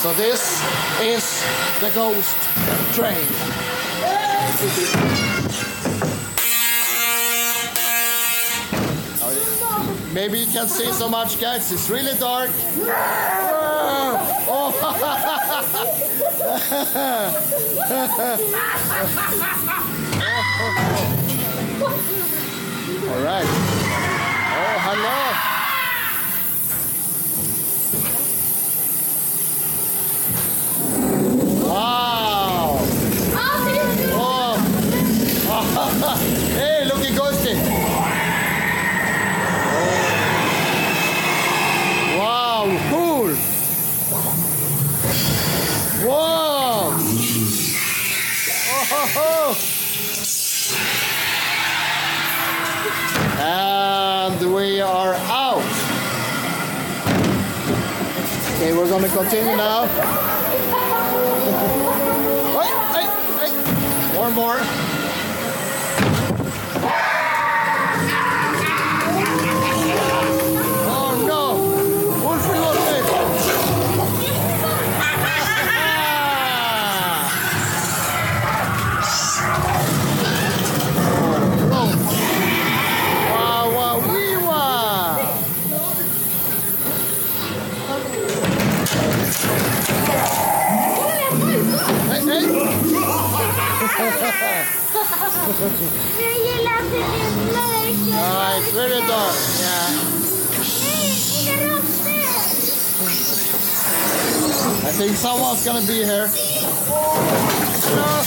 So this is the ghost train. Maybe you can't see so much, guys. It's really dark. Oh. All right. Oh, hello. Wow. Oh. Hey, look at Ghosty. Wow, cool. Whoa. Oh. And we are out. Okay, we're going to continue now. Wait. More. Oh no! Wolfie, look it! Jag gillar att det är mörkt. Ja, it's very dark. Yeah. Nej, inga röster. I think someone's gonna be here. No.